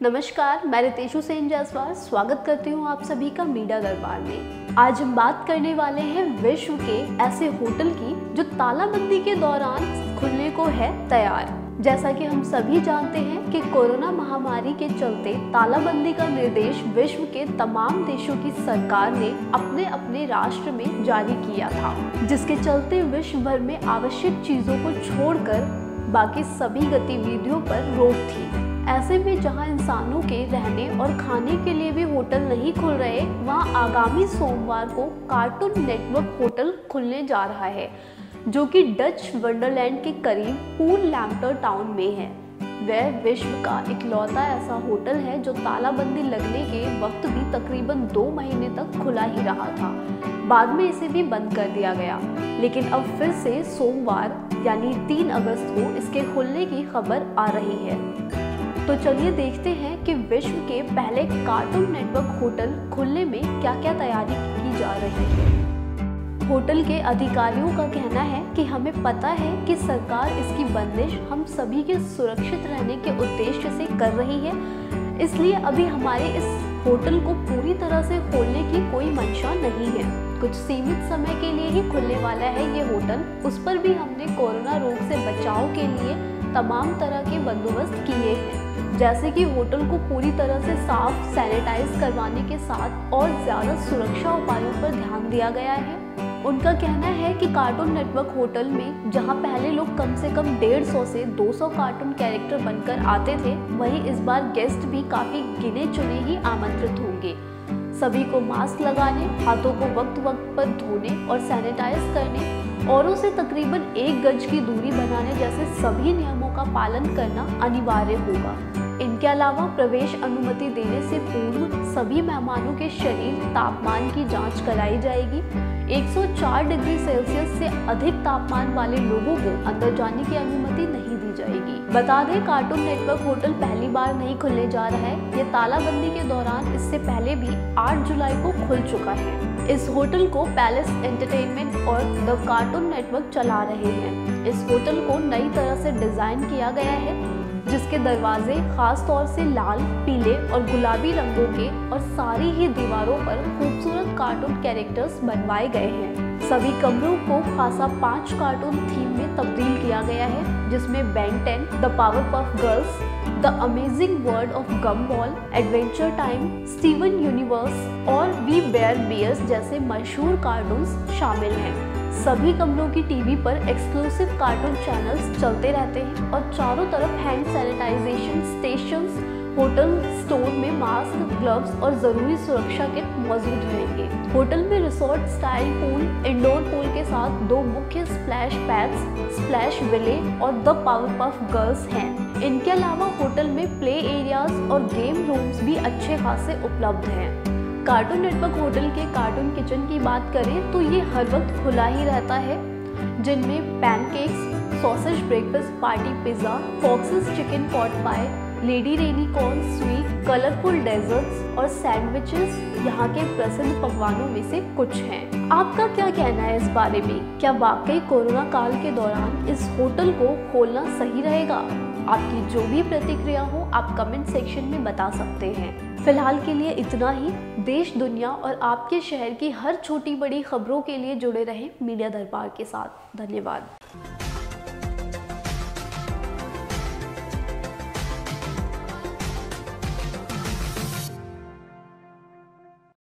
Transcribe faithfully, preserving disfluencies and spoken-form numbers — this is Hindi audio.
नमस्कार, मैं रितेशु सेन जायसवाल स्वागत करती हूँ आप सभी का मीडिया दरबार में। आज हम बात करने वाले हैं विश्व के ऐसे होटल की जो तालाबंदी के दौरान खुलने को है तैयार। जैसा कि हम सभी जानते हैं कि कोरोना महामारी के चलते तालाबंदी का निर्देश विश्व के तमाम देशों की सरकार ने अपने अपने राष्ट्र में जारी किया था, जिसके चलते विश्व भर में आवश्यक चीजों को छोड़कर बाकी सभी गतिविधियों पर रोक थी। ऐसे में जहां इंसानों के रहने और खाने के लिए भी होटल नहीं खुल रहे, वहां आगामी सोमवार को कार्टून नेटवर्क होटल खुलने जा रहा है, जो कि डच वंडरलैंड के करीब पूल लैम्प्टर टाउन में है। वह विश्व का इकलौता ऐसा होटल है जो तालाबंदी लगने के वक्त भी तकरीबन दो महीने तक खुला ही रहा था। बाद में इसे भी बंद कर दिया गया, लेकिन अब फिर से सोमवार यानी तीन अगस्त को इसके खुलने की खबर आ रही है। तो चलिए देखते हैं कि विश्व के पहले कार्टून नेटवर्क होटल खुलने में क्या क्या तैयारी की जा रही है। होटल के अधिकारियों का कहना है कि हमें पता है कि सरकार इसकी बंदिश हम सभी के सुरक्षित रहने के उद्देश्य से कर रही है, इसलिए अभी हमारे इस होटल को पूरी तरह से खोलने की कोई मंशा नहीं है। कुछ सीमित समय के लिए ही खुलने वाला है ये होटल, उस पर भी हमने कोरोना रोग से बचाव के लिए तमाम तरह के बंदोबस्त किए हैं, जैसे कि होटल को पूरी तरह से साफ सैनिटाइज करवाने के साथ और ज़्यादा सुरक्षा उपायों पर ध्यान दिया गया है। उनका कहना है कि कार्टून नेटवर्क होटल में जहां पहले लोग कम से कम डेढ़ सौ से दो सौ कार्टून कैरेक्टर बनकर आते थे, वहीं इस बार गेस्ट भी काफ़ी गिने चुने ही आमंत्रित होंगे। सभी को मास्क लगाने, हाथों को वक्त वक्त पर धोने और सैनिटाइज करने, औरों से तकरीबन एक गज की दूरी बनाने जैसे सभी नियमों का पालन करना अनिवार्य होगा। इनके अलावा प्रवेश अनुमति देने से पूर्व सभी मेहमानों के शरीर तापमान की जांच कराई जाएगी। एक सौ चार डिग्री सेल्सियस से अधिक तापमान वाले लोगों को अंदर जाने की अनुमति नहीं दी जाएगी। बता दें, कार्टून नेटवर्क होटल पहली बार नहीं खुलने जा रहा है। ये तालाबंदी के दौरान इससे पहले भी आठ जुलाई को खुल चुका है। इस होटल को पैलेस एंटरटेनमेंट और द कार्टून नेटवर्क चला रहे हैं। इस होटल को नई तरह से डिजाइन किया गया है, जिसके दरवाजे खास तौर से लाल, पीले और गुलाबी रंगों के और सारी ही दीवारों पर खूबसूरत कार्टून कैरेक्टर्स बनवाए गए हैं। सभी कमरों को खासा पांच कार्टून थीम में तब्दील किया गया है, जिसमें Ben Ten, the Powerpuff Girls, the Amazing World of Gumball, Adventure Time, Steven Universe और वी बेयर बियर्स जैसे मशहूर कार्टून्स शामिल हैं। सभी कमरों की टीवी पर एक्सक्लूसिव कार्टून चैनल्स चलते रहते हैं और चारों तरफ hand sanitisation stations, hotel store में मास्क, ग्लव्स और जरूरी सुरक्षा किट मौजूद रहेंगे। होटल में resort style pool, indoor pool के साथ दो मुख्य स्प्लैश पैड्स, स्प्लैश विले और द पावरपफ गर्ल्स हैं। इनके अलावा होटल में प्ले एरियाज और गेम रूम्स भी अच्छे खासे उपलब्ध हैं। कार्टून नेटवर्क होटल के कार्टून किचन की बात करें तो ये हर वक्त खुला ही रहता है, जिनमें pancakes, sausage breakfast party pizza, Fox's chicken pot pie, Lady Rainicorn sweet, colourful desserts और सैंडविचेस यहाँ के प्रसिद्ध पकवानों में से कुछ हैं। आपका क्या कहना है इस बारे में? क्या वाकई कोरोना काल के दौरान इस होटल को खोलना सही रहेगा? आपकी जो भी प्रतिक्रिया हो आप कमेंट सेक्शन में बता सकते हैं। फिलहाल के लिए इतना ही। देश, दुनिया और आपके शहर की हर छोटी बड़ी खबरों के लिए जुड़े रहें मीडिया दरबार के साथ। धन्यवाद।